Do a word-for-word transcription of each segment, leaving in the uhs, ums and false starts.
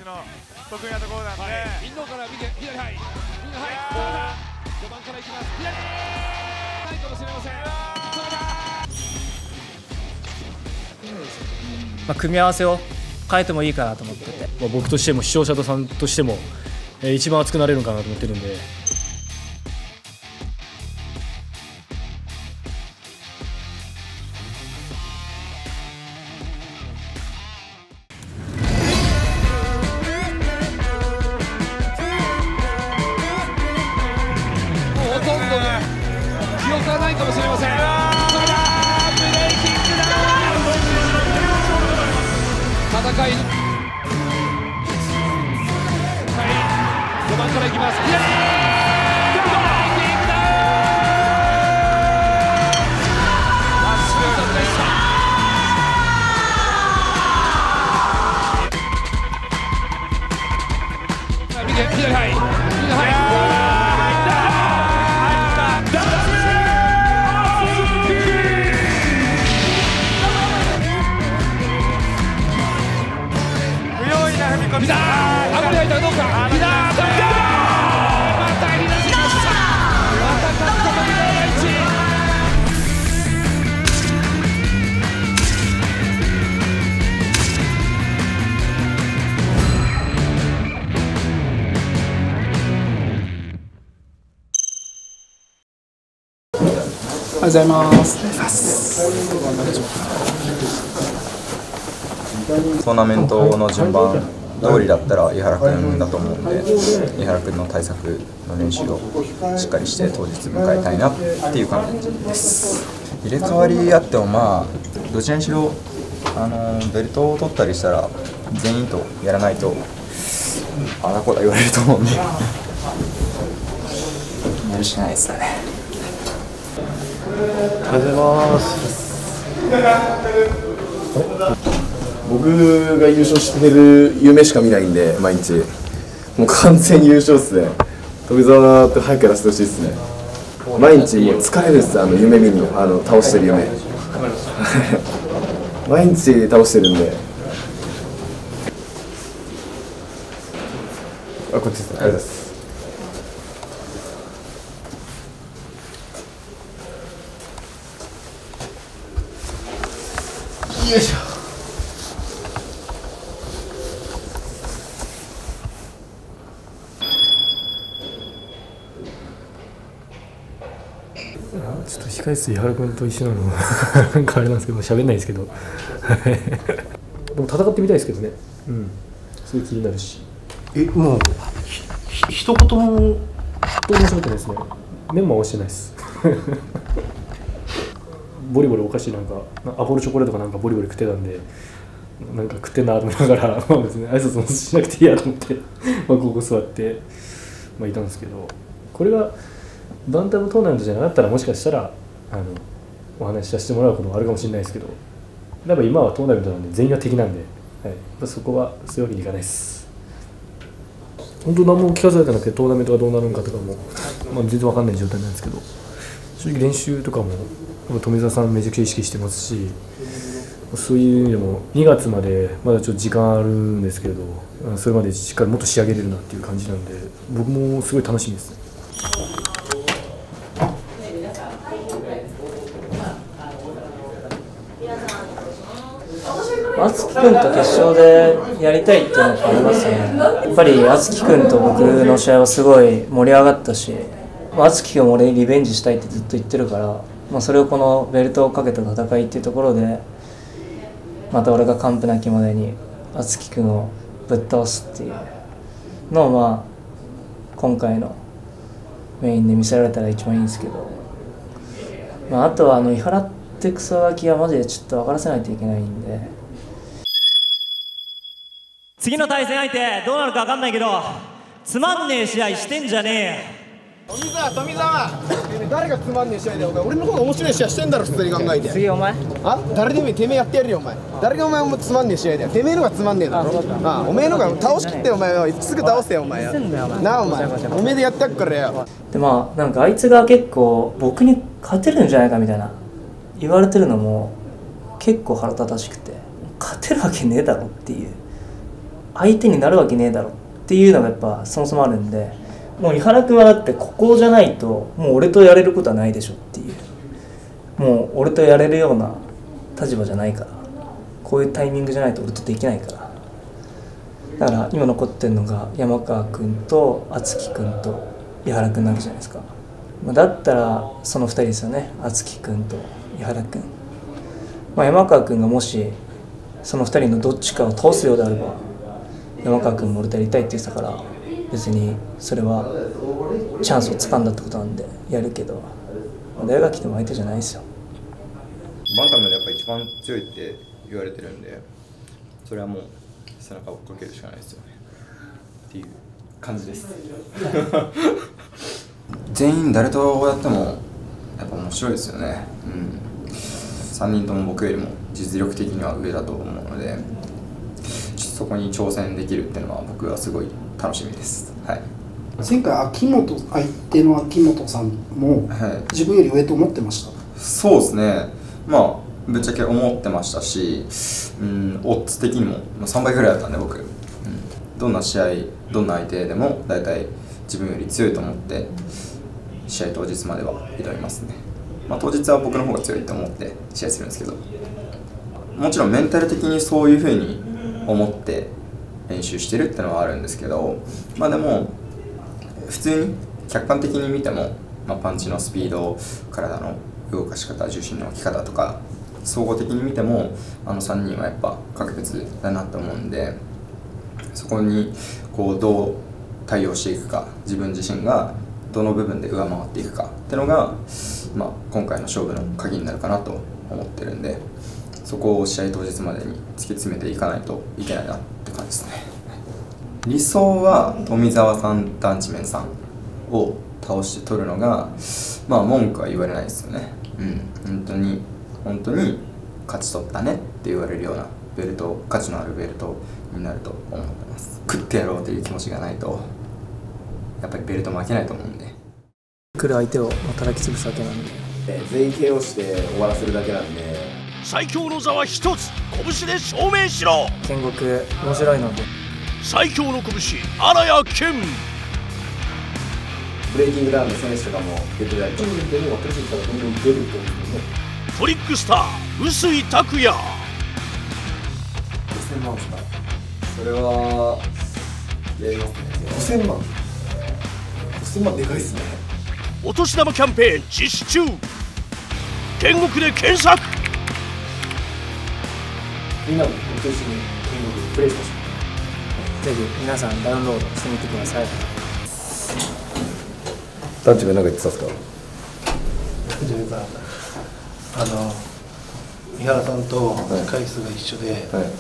の得意なところなんで、はい、インドから右左はい右はい序盤からいきます。左ないかもしれません。 まあ組み合わせを変えてもいいかなと思ってて、まあ僕としても視聴者さんとしても一番熱くなれるのかなと思ってるんで。 ほとんど記憶がないかもしれません。それだブレイキングだ戦いはい序盤からいきます。左左はい右はいビダーあぶり入ったらどうかビダー取ったまた振り出しました。また勝った富澤大地。 おはようございます。 トーナメントの順番通りだったら井原君だと思うんで、井原君の対策の練習をしっかりして当日迎えたいなっていう感じです。入れ替わりあってもまあどちらにしろあのベルトを取ったりしたら全員とやらないとあだこだ言われると思うんでやるしかないですかね。 おはようございます。僕が優勝してる夢しか見ないんで、毎日もう完全に優勝っすね。富澤って早くやらせてほしいですね。毎日もう疲れるっす、あの夢見るの、あの倒してる夢毎日倒してるんで。あ、こっちですね。ありがとうございます。よいしょ。 ちょっと控室井原君と一緒なのなんかあれなんですけど喋んないですけどでも戦ってみたいですけどね。うん、すごい気になるし。 え、もうひ一言も面白くないですね。メンマは押してないですボリボリお菓子なんかアポロチョコレートかなんかボリボリ食ってたんで、なんか食ってんなと思いながらまあ別に挨拶もしなくていいやと思ってまあここ座って、まあ、いたんですけど、これがバンタムトーナメントじゃなかったらもしかしたらあのお話しさせてもらうこともあるかもしれないですけど、やっぱ今はトーナメントなんで全員が敵なんで、はい、そこはそういうわけにいかないです。本当何も聞かされてなくてトーナメントがどうなるのかとかも、まあ、全然わかんない状態なんですけど、正直練習とかも富澤さんめちゃくちゃ意識してますし、そういう意味でもにがつまでまだちょっと時間あるんですけれど、それまでしっかりもっと仕上げれるなっていう感じなんで、僕もすごい楽しみですね。 敦貴君と決勝でやりたいっていうのがありますね。やっぱり敦貴君と僕の試合はすごい盛り上がったし、敦貴君も俺にリベンジしたいってずっと言ってるから、まあ、それをこのベルトをかけた戦いっていうところでまた俺が完膚なきまでに敦貴君をぶっ倒すっていうのを、まあ今回のメインで見せられたら一番いいんですけど、まあ、あとはあの井原ってクソガキはマジでちょっと分からせないといけないんで。 次の対戦相手どうなるか分かんないけど、つまんねえ試合してんじゃねえ。 富澤、富澤誰がつまんねえ試合だよ。お前俺の方が面白い試合してんだろ、普通に考えて。 次お前あ誰でもいい、てめえやってやるよお前。誰がお前もつまんねえ試合だよ。てめえのがつまんねえだろ。ああおめえのが倒しきってお前はすぐ倒せよお前。なあお前おめえでやってやっからよ。 でまあなんかあいつが結構僕に勝てるんじゃないかみたいな言われてるのも結構腹立たしくて、勝てるわけねえだろっていう相手になるわけねえだろっていうのがやっぱそもそもあるんで、もう井原君はだってここじゃないともう俺とやれることはないでしょっていう、もう俺とやれるような立場じゃないから、こういうタイミングじゃないと俺とできないから、だから今残ってるのが山川君と敦貴君と井原君なわけじゃないですか。だったらそのふたりですよね、敦貴君と井原君。まあ、山川君がもしそのふたりのどっちかを倒すようであれば山川君も俺とやりたいって言ってたから、別にそれはチャンスをつかんだってことなんでやるけど、誰が来ても相手じゃないですよ。 バンタムでやっぱ一番強いって言われてるんで、それはもう背中を追っかけるしかないですよねっていう感じです全員誰とやってもやっぱ面白いですよね、うん、さんにんとも僕よりも実力的には上だと思うので、そこに挑戦できるっていうのは僕はすごい楽しみです、はい、 前回秋元、相手の秋元さんも自分より上と思ってました、はい、 そうですね、まあぶっちゃけ思ってましたし、うん、オッズ的にもさんばいぐらいだったんで僕、うん、どんな試合どんな相手でも大体自分より強いと思って試合当日までは挑みますね、まあ、当日は僕の方が強いと思って試合するんですけど、もちろんメンタル的にそういうふうに思って練習してるってのはあるんですけど、まあでも普通に客観的に見ても、まあ、パンチのスピード、体の動かし方、重心の置き方とか総合的に見てもあのさんにんはやっぱ格別だなと思うんで、そこにこうどう対応していくか、自分自身がどの部分で上回っていくかってのが、まあ、今回の勝負の鍵になるかなと思ってるんで、そこを試合当日までに突き詰めていかないといけないなって感じですね。理想は富澤さん、ダンチメンさんを倒して取るのが、まあ文句は言われないですよね。うん、本当に本当に勝ち取ったねって言われるようなベルト、価値のあるベルトになると思ってます。食ってやろうという気持ちがないとやっぱりベルト負けないと思うんで、 来る相手を叩き潰すわけなんで、 全員 ケーオー して終わらせるだけなんで、 最強の座は一つ、拳で証明しろ。 剣国面白いので、 最強の拳、荒谷健。 ブレイキングダウンの選手とかも出てたり、ちょっと出るのが苦しいからどんどん出ると思うんですよね。 トリックスター、臼井拓也。 ごせんまんですか。それはやりますね。ごせんまん。ごせんまんでかいっすね。 お年玉キャンペーン実施中。天国で検索。 みんなも僕と一緒に天国でプレイしましょう。 ぜひ皆さんダウンロードしてみてください。 ダンチメなんか言ってたんですか。 自分があの井原さんと回数が一緒で、はいはい、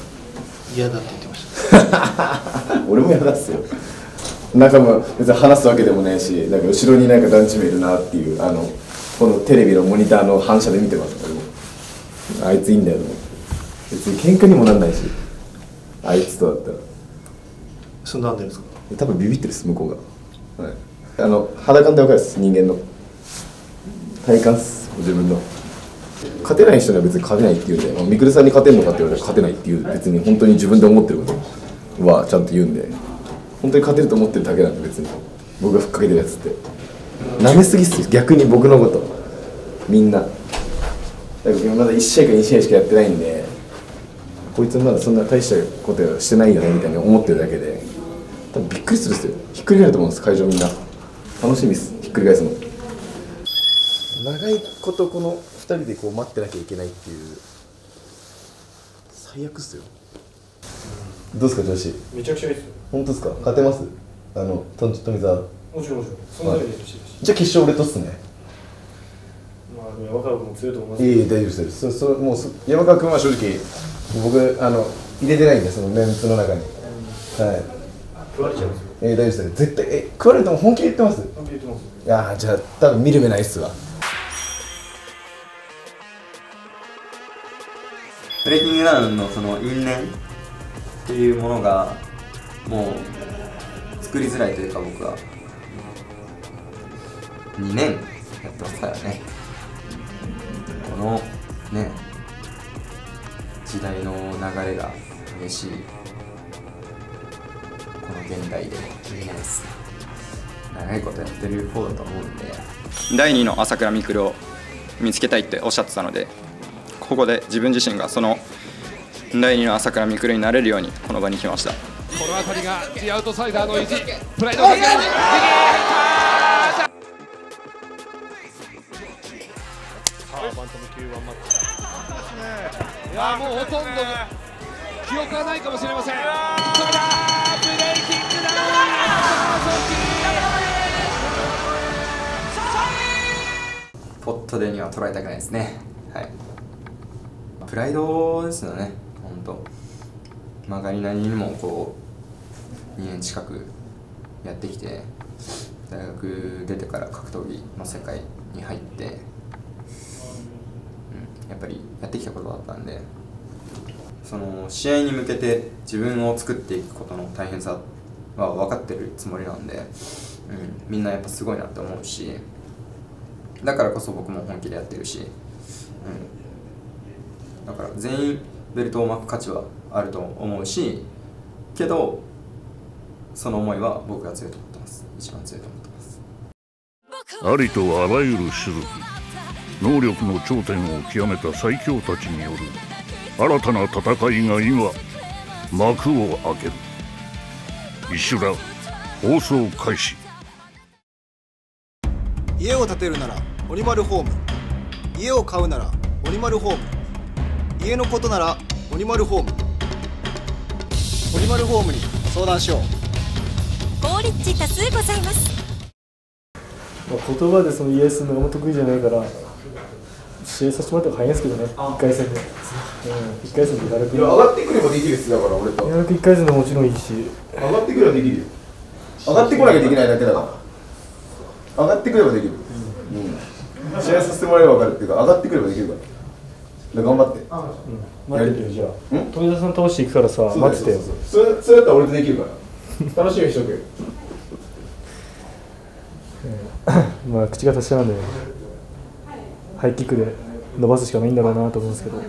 嫌だって言ってました俺も嫌だっすよ。なんかも別に話すわけでもないし、なんか後ろになんか団地名いるなっていう、あのこのテレビのモニターの反射で見てます。俺もあいついいんだよと思って、別に喧嘩にもなんないし、あいつとだったらそんなんでですか。 多分ビビってるっす向こうが、はい、あの肌感で分かるっす、人間の体感っす、自分の。勝てない人には別に勝てないっていうんで、まあ、みくるさんに勝てるのかって言われたら勝てないっていう、別に本当に自分で思ってることはちゃんと言うんで、本当に勝てると思ってるだけなんで、別に僕がふっかけてるやつってなめすぎっすよ、逆に僕のことみんな。だからまだいち試合かに試合しかやってないんで、こいつまだそんな大したことしてないよねみたいに思ってるだけで、多分びっくりするっすよ。ひっくり返ると思うんです、会場みんな。楽しみっす、ひっくり返すの。長いことこのふたりでこう待ってなきゃいけないっていう、最悪っすよ。どうですか調子。 めちゃくちゃいいっすよ。 本当ですか。勝てます。あの富澤。 もちろんもちろん。そんなに練習してるし。 じゃあ決勝俺とっすね。 まあ山川君も強いと思います。 いい大丈夫です。そそもう山川君は正直僕あの入れてないんで、そのメンツの中に。うん、はい。 食われちゃうんですよ。 えー、大丈夫です。絶対え食われても本気で言ってます。 本気で言ってます。 いやーじゃあ多分見る目ないっすわ。 ブレイキングダウンのその因縁っていうものがもう作りづらいというか、僕はにねんやってますからね。このね時代の流れが激しい現代で言えないですね。長いことやってる方だと思うんで、だいにの朝倉未来を見つけたいっておっしゃってたので、ここで自分自身がそのだいにの朝倉未来になれるようにこの場に来ました。 この辺りがティアウトサイダーの意地、プライドをかける。バンタム級ワンマッチ。いやもうほとんど記憶はないかもしれません。止めたブレイキングダウン。 ポットでには捉えたくないですね。はい。プライドですよね。本当。まあガリナリにもこうにねん近くやってきて、大学出てから格闘技の世界に入って、うん、やっぱりやってきたことだったんで、その試合に向けて自分を作っていくことの大変さは分かってるつもりなんで、うん、みんなやっぱすごいなって思うし、だからこそ僕も本気でやってるし、うん、だから全員ベルトを巻く価値はあると思うし、けどその思いは僕が強いと思ってます。一番強いと思ってます。 ありとあらゆる種族、能力の頂点を極めた最強たちによる新たな戦いが今幕を開ける。石浦放送開始。 家を建てるならオニマルホーム、家を買うならオニマルホーム、家のことならオニマルホーム、オニマルホームに相談しよう。 法律値多数ございます。 まあ言葉でそのイエスのがあんま得意じゃないから試合させてもらった方が早いんですけどね、いっかい戦で、うん、いっかい戦で井原君上がってくればできるっす。だから俺と井原君いっかい戦でもちろんいいし、 上がってくればできるよ。上がってこなきゃできないだけだから、上がってくればできる、うんうん、試合させてもらえば分かるっていうか、上がってくればできるから、で頑張って、うん、 待ってるよ。じゃあ富田さん倒していくからさ、待っててよ。 それそれだったら俺とできるから楽しみにしとけよ。 まあ口が達者なんでハイキックで伸ばすしかないんだろうなと思うんですけど、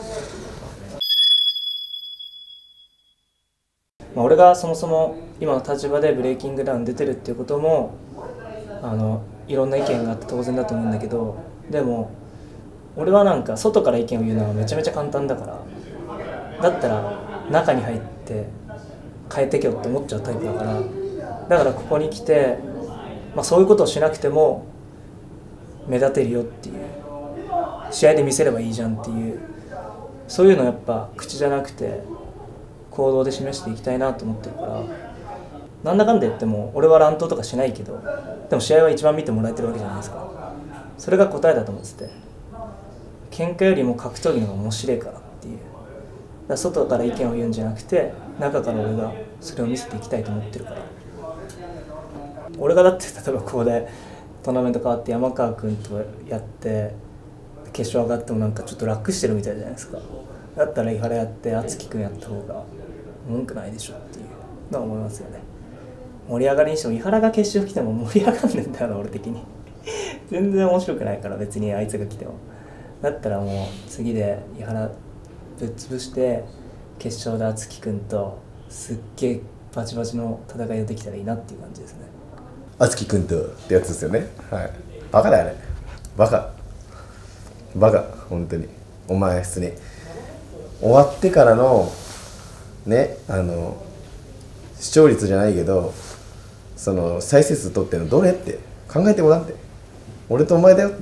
まあ俺がそもそも今の立場でブレイキングダウン出てるっていうこともあのいろんな意見があって当然だと思うんだけど、でも俺はなんか外から意見を言うのはめちゃめちゃ簡単だから、だったら中に入って変えてけよって思っちゃうタイプだから、だからここに来て、まあ、そういうことをしなくても目立てるよっていう、試合で見せればいいじゃんっていう、そういうのやっぱ口じゃなくて行動で示していきたいなと思ってるから、なんだかんだ言っても俺は乱闘とかしないけど、でも試合は一番見てもらえてるわけじゃないですか。それが答えだと思ってて、喧嘩よりも格闘技の方が面白いからっていう、だから外から意見を言うんじゃなくて中から俺がそれを見せていきたいと思ってるから。俺がだって例えばここでトーナメント変わって山川君とやって決勝上がってもなんかちょっと楽してるみたいじゃないですか。だったら井原やって敦貴君やった方が文句ないでしょっていうのは思いますよね。盛り上がりにしても井原が決勝来ても盛り上がんねんだよな俺的に全然面白くないから、別にあいつが来ても。だったらもう次で井原ぶっ潰して決勝で敦貴君とすっげえバチバチの戦いができたらいいなっていう感じですね。 敦貴君とってやつですよね。はい。バカだよね。バカ。バカ。本当に。お前普通に終わってからのね、あの視聴率じゃないけど、その再生数取ってるのどれって考えてごらんって。俺とお前だよって。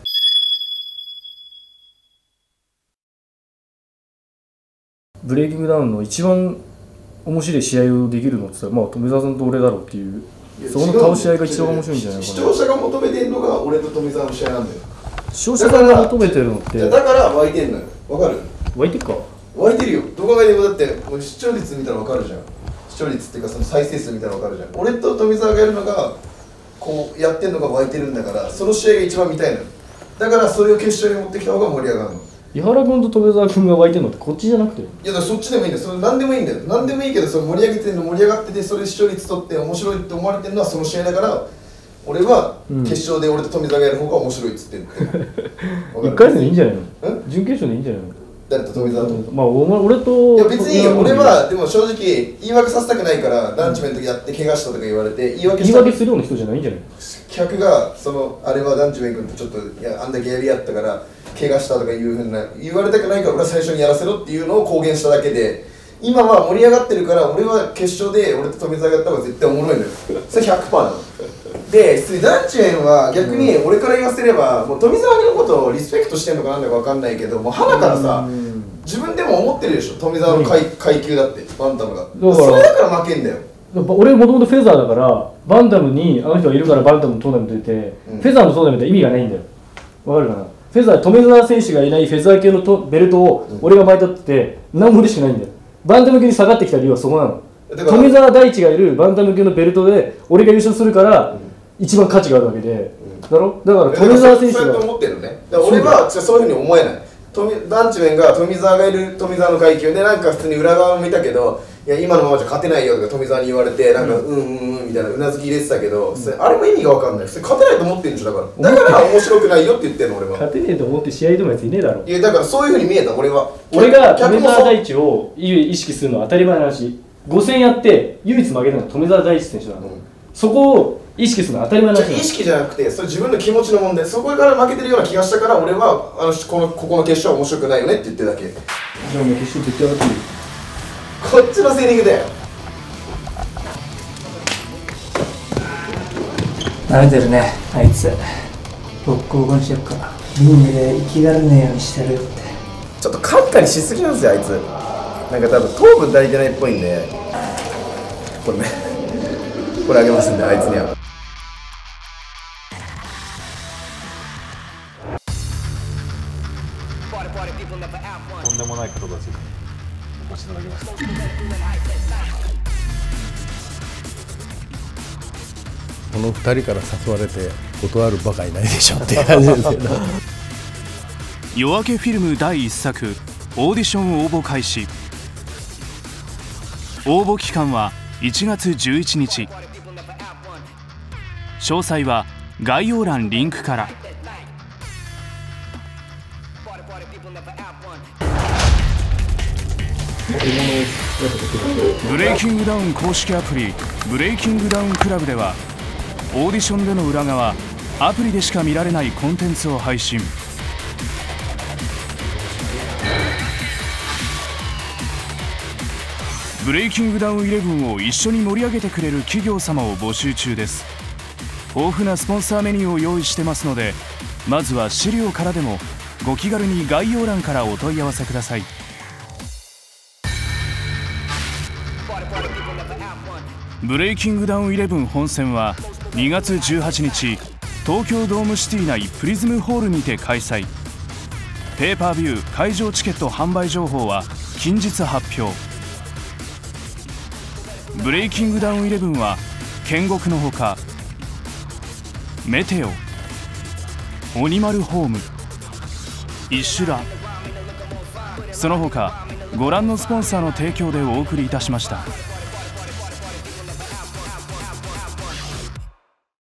ブレイキングダウンの一番面白い試合をできるのって言ったら、まあ富澤さんと俺だろうっていう、そこの倒し合いが一番面白いんじゃないかな。 視聴者が求めてるのが俺と富澤の試合なんだよ。 視聴者が求めてるのって、 だから湧いてんのよ。わかる？ 湧いてるか？ 湧いてるよ。どこがでもだってもう視聴率見たらわかるじゃん。視聴率っていうかその再生数見たらわかるじゃん。俺と富澤がやるのがこうやってんのが湧いてるんだから、その試合が一番見たいのよ。だからそれを決勝に持ってきた方が盛り上がるの。 井原君と富澤君が湧いてるのってこっちじゃなくて、いやだからそっちでもいいんだよ。それ何でもいいんだよ。何でもいいけど、それ盛り上げてるの盛り上がってて、それ視聴率取って面白いって思われてるのはその試合だから、俺は決勝で俺と富澤がやる方が面白いっつってんの。いっかい戦でいいんじゃないの？準決勝でいいんじゃないの？ 誰と富澤と。 まあお前俺といや別にいいよ、俺はでも正直言い訳させたくないからランチメントやって怪我したとか言われて言い訳した。 言い訳するような人じゃないんじゃない？ 客がそのあれはダンチメン君とちょっといやあんだけやり合ったから怪我したとかいうふうな言われたくないから俺は最初にやらせろっていうのを公言しただけで、今は盛り上がってるから俺は決勝で俺と富澤がやった方が絶対おもろいのよ。それ ひゃくパーセント なので、ダンチメンは逆に俺から言わせればもう富澤のことをリスペクトしてんのかなんだか分かんないけど、もう鼻からさ自分でも思ってるでしょ、富澤の階階級だってバンタムが。それだから負けんだよ。 俺もともとフェザーだからバンタムにあの人がいるからバンタムのトーナメント出て、うん、フェザーのトーナメントは意味がないんだよ。わかるかな？フェザー、富澤選手がいないフェザー系のとベルトを俺が巻いたってて何も嬉しくないんだよ。バンタム級に下がってきた理由はそこなの。富澤大地がいるバンタム級のベルトで俺が優勝するから一番価値があるわけで、うん、だろ？だから富澤選手がそうやって思ってるのね。だから俺はそういうふうに思えない。ダンチメンが富澤がいる富澤の階級でなんか普通に裏側を見たけど、いや今のままじゃ勝てないよとか富澤に言われてなんかうんうんうんみたいなうなずき入れてたけど、うん、あれも意味が分かんない。それ勝てないと思ってるんでしょ。だからだから面白くないよって言ってんの俺は。 勝てねえと思って試合でもやついねえだろ。 いやだからそういうふうに見えた俺は。 俺が富澤大地を意識するのは当たり前の話。ご戦やって唯一負けたのは富澤大地選手なの、うん、そこを意識するのは当たり前の話。 意識じゃなくてそれ自分の気持ちの問題。そこから負けてるような気がしたから俺はあのこのここの決勝は面白くないよねって言ってるだけ。じゃあお前決勝って言ってやがっていい。 こっちのセーリングだよ。 慣れてるねあいつ。ボッコボコにしてやっからリングで生きられねえようにしてるって。 ちょっとカリカリしすぎなんですよあいつ。なんか多分糖分足りてないっぽいんで、これねこれあげますんであいつには。 とんでもない方たちにお越しいただきました。 このふたりから誘われて断るバカいないでしょって感じですけど夜明けフィルムだいいっさくオーディション応募開始。応募期間はいちがつじゅういちにち。詳細は概要欄リンクから。ブレイキングダウン公式アプリブレイキングダウンクラブではオーディションでの裏側、アプリでしか見られないコンテンツを配信。ブレイキングダウンイレブンを一緒に盛り上げてくれる企業様を募集中です。豊富なスポンサーメニューを用意してますので、まずは資料からでもご気軽に概要欄からお問い合わせください。ブレイキングダウンイレブン本戦はにがつじゅうはちにち東京ドームシティ内プリズムホールにて開催。ペーパービュー会場チケット販売情報は近日発表。ブレイキングダウンイレブンは剣獄のほかメテオ、鬼丸ホーム、イシュラ、その他ご覧のスポンサーの提供でお送りいたしました。